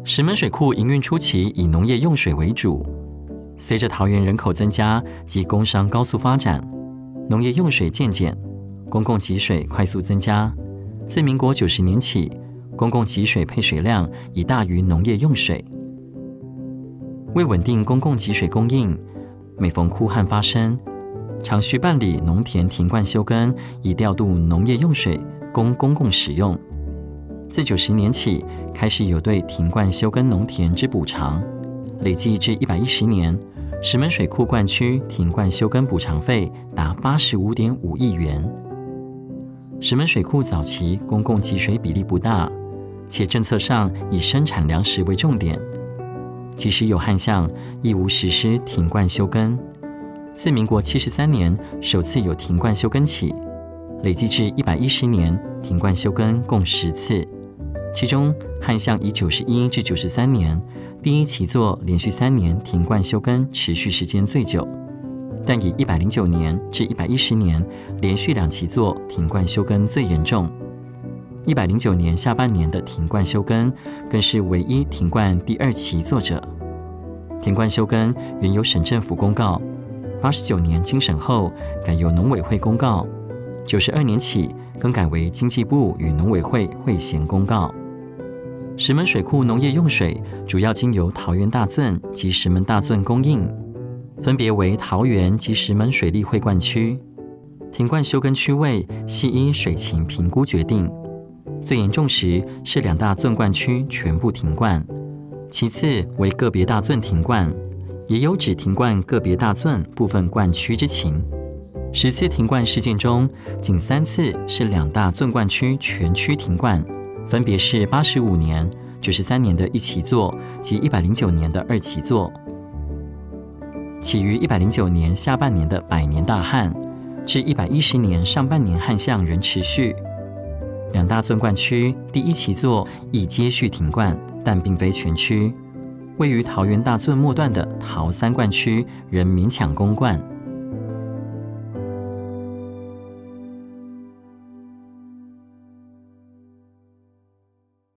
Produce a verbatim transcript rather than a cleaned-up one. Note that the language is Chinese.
石门水库营运初期以农业用水为主，随着桃园人口增加及工商高速发展，农业用水渐减，公共给水快速增加。自民国九十年起，公共给水配水量已大于农业用水。为稳定公共给水供应，每逢枯旱发生，常需办理农田停灌休耕，以调度农业用水供公共使用。自九十年起，开始有对停灌休耕农田之补偿，累计至一百一十年，石门水库灌区停灌休耕补偿费达八十五点五亿元。石门水库早期公共给水比例不大，且政策上以生产粮食为重点，即使有旱象，亦无实施停灌休耕。自民国七十三年首次有停灌休耕起，累计至一百一十年，停灌休耕共十次。其中旱象以九十一至九十三年第一期作连续三年停灌休耕持续时间最久，但以一百零九年至一百一十年连续两期作停灌休耕最严重。一百零九年下半年的停灌休耕更是唯一停灌第二期作者。停灌休耕原由省政府公告，八十九年经审后改由农委会公告，九十二年起更改为经济部与农委会会衔公告。石门水库农业用水主要经由桃园大圳及石门大圳供应，分别为桃园及石门水利会灌区。停灌休耕区位系依水情评估决定，最严重时是两大圳灌区全部停灌，其次为个别大圳停灌，也有只停灌个别大圳部分灌区之情。十次停灌事件中，仅三次是两大圳灌区全区停灌，分别是八十五年、九十三年的一期作及一百零九年的二期作。其余一百零九年下半年的百年大旱，至一百一十年上半年旱象仍持续。两大圳灌区第一期作已接续停灌，但并非全区。位于桃园大圳末段的桃三灌区仍勉强供灌。